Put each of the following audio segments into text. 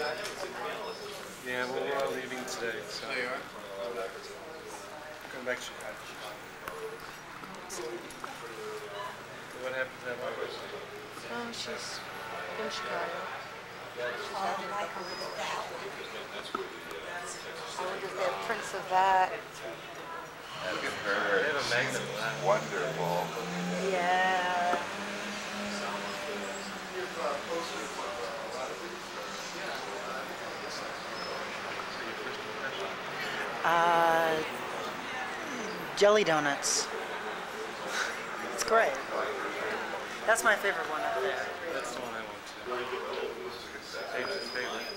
Yeah, well, we're all leaving today, so. Oh, you are? Going back to Chicago. What happened to that mother? Oh, she's in Chicago. I wonder if they have prints of that. Look at her. They have a magnet. She's wonderful. Yeah. Jelly donuts. It's great. That's my favorite one up there. That's the one I went to. James' favorite.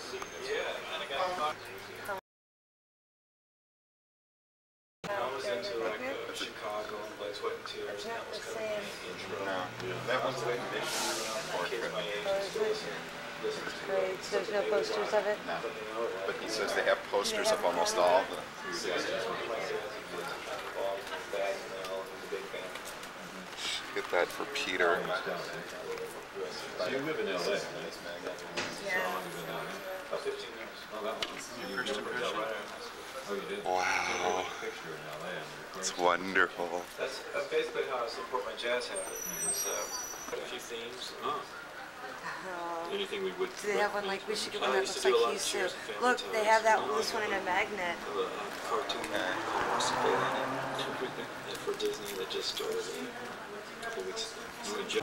I was into like Chicago and Blood, Sweat and Tears. And that was kind of No, that one's like kids my age and still listen to Great. So there's no posters of it? No. But he says they have posters of almost all the. Get that for Peter. So you live in LA, right? Yeah. About 15 years. Oh, that one. Your first impression? Oh, you did? Wow. It's wonderful. That's basically how I support my jazz habit. Is a few themes. Anything we would. Do they have one like, we should get one that looks like Hughes too. Look, they have that this one in a magnet. Cartoon musical for Disney that just started a couple weeks ago.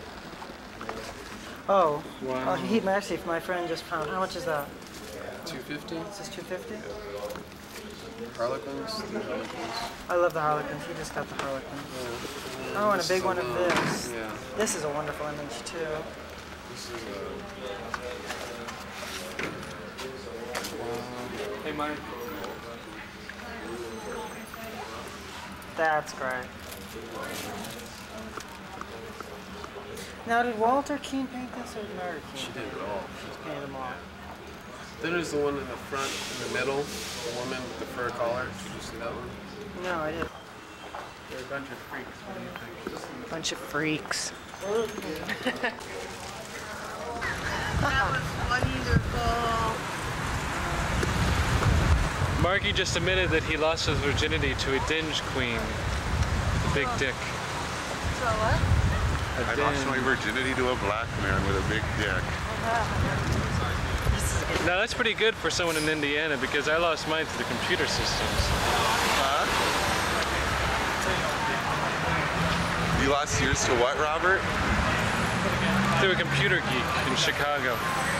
Oh. Wow. Oh, Heat Mercy for my friend just found. How much is that? $250? Is this $250? Harlequins? The Harlequins. I love the Harlequins. He just got the Harlequin. Oh, and a big one of this. Yeah. This is a wonderful image too. This is Hey, Mike. That's great. Now, did Walter Keane paint this or did Mary Keane? She did it all. She's painted them all. Then there's the one in the front, in the middle, the woman with the fur collar. Did you see that one? No, I didn't. They're a bunch of freaks. What do you think? Bunch of freaks. That was wonderful. Marky just admitted that he lost his virginity to a dinge queen. A big dick. So what? I lost my virginity to a black man with a big dick. Now that's pretty good for someone in Indiana because I lost mine to the computer systems. Huh? You lost yours to what, Robert? To a computer geek in Chicago.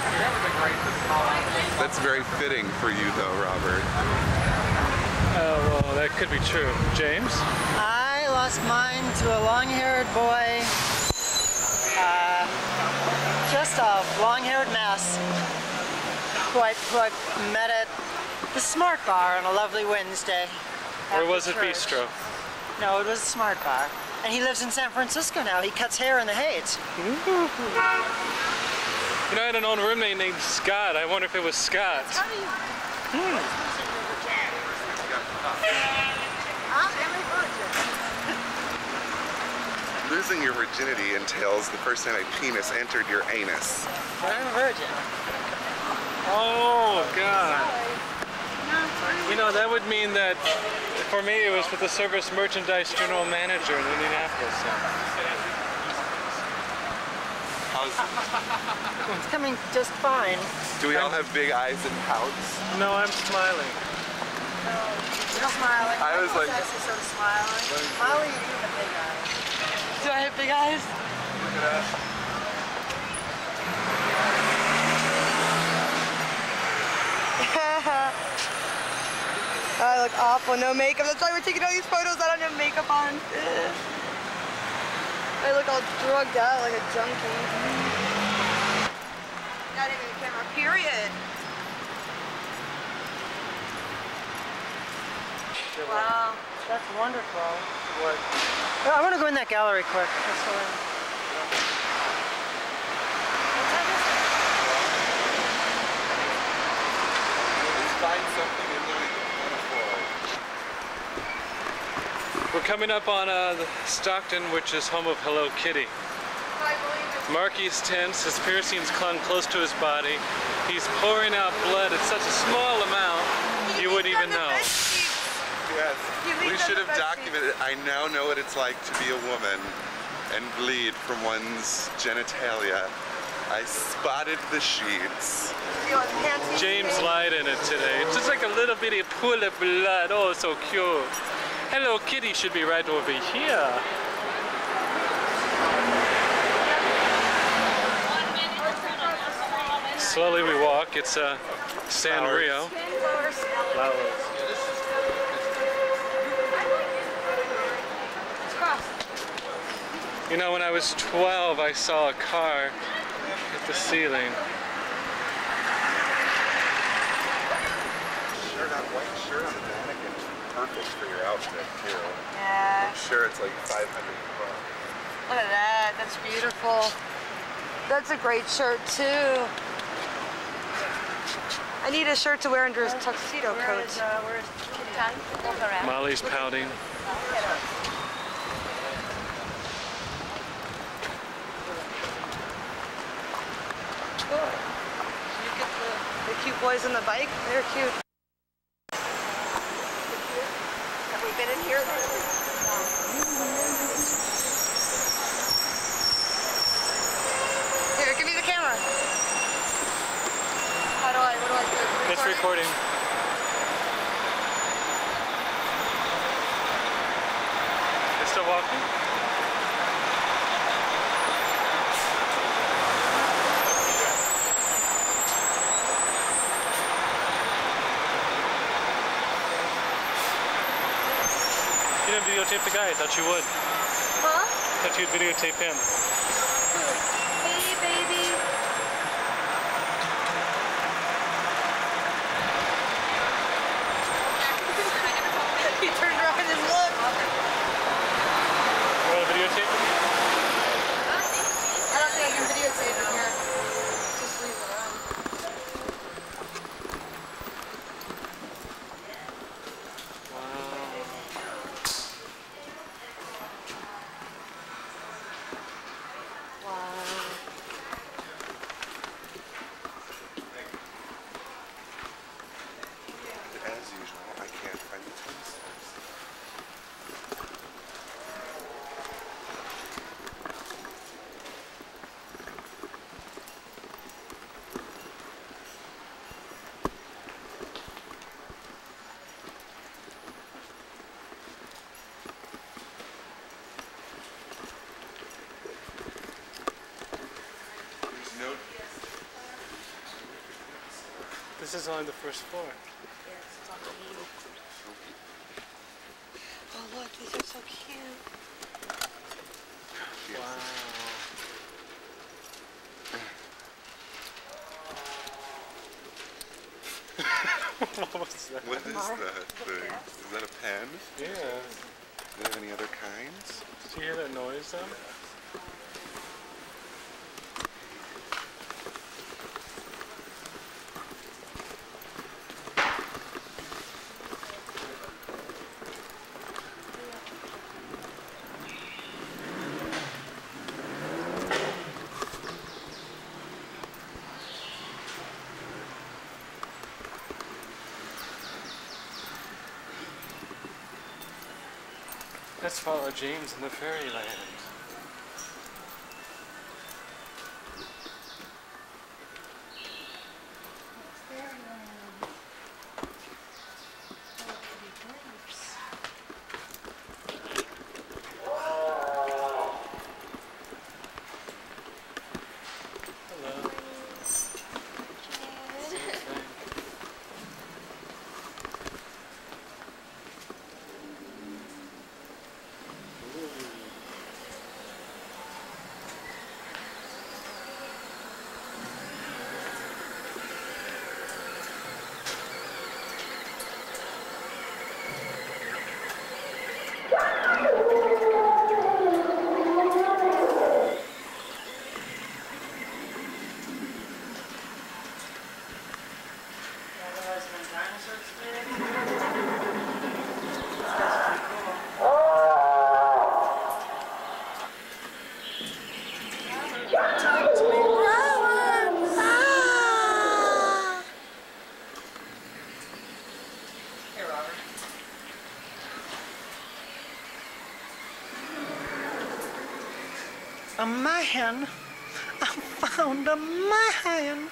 That's very fitting for you though, Robert. Oh, well, that could be true. James? I lost mine to a long-haired boy. Just a long-haired mess who I met at the Smart Bar on a lovely Wednesday. Or was it church. Bistro? No, it was a Smart Bar. And he lives in San Francisco now. He cuts hair in the Heights. You know, I had an old roommate named Scott. I wonder if it was Scott. How do you? Losing your virginity entails the first time a penis entered your anus. But I'm a virgin. Oh, God. You know, that would mean that, for me, it was with the Service Merchandise General Manager in Indianapolis. It's coming just fine. Do we all have big eyes and pouts? No, I'm smiling. You're smiling. I was like- Actually sort of smiling. Molly, you have big eyes. Do I have big eyes? Look at us. I look awful. No makeup. That's why we're taking all these photos. I don't have makeup on. I look all drugged out like a junkie. Not even a camera, period. Wow. That's wonderful. What? I want to go in that gallery quick. That's fine. Let's find something in there we can afford. We're coming up on Stockton, which is home of Hello Kitty. I believe it. Marky's tense, his piercings clung close to his body. He's pouring out blood at such a small amount, you wouldn't even know. Yes, we should have documented it. I now know what it's like to be a woman and bleed from one's genitalia. I spotted the sheets. James lied in it today. It's just like a little bitty pool of blood. Oh, so cute. Hello Kitty should be right over here. Slowly we walk. It's San Rio. Flowers. You know, when I was 12, I saw a car hit the ceiling. White shirt on the mannequin is perfect for your outfit too. Yeah. I'm sure it's like 500 bucks. Look at that. That's beautiful. That's a great shirt too. I need a shirt to wear under his tuxedo coat. Molly's pouting. You get the cute boys on the bike. They're cute. Have we been in here? Here, give me the camera. What do I do? It's recording. It's still walking? You didn't videotape the guy. I thought you would. Huh? I thought you'd videotape him. Hey, baby. He turned around and looked. You want to videotape him? I don't think I can videotape it here. Just leave it on. As usual, I can't find the tombstones. There's no. This is on the first floor. Oh, look, these are so cute. Wow. What was that? What is that thing? Is that a pen? Yeah. Do they have any other kinds? Did you hear that noise though? Let's follow James in the fairyland. Hello. a man. I found a man.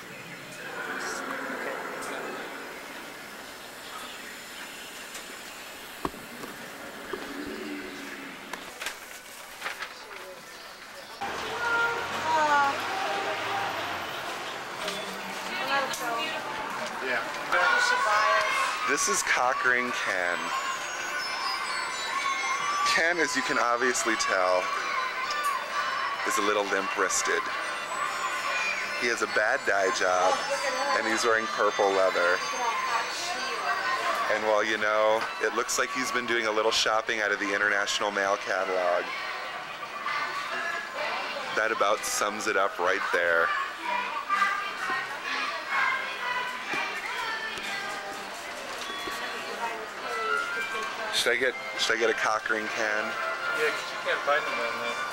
This is Cockring Ken. Ken, as you can obviously tell, is a little limp-wristed. He has a bad dye job, and he's wearing purple leather. And while, you know, it looks like he's been doing a little shopping out of the International Mail catalog, that about sums it up right there. Should I get a Cockring Ken? Yeah, 'cause you can't find them on that.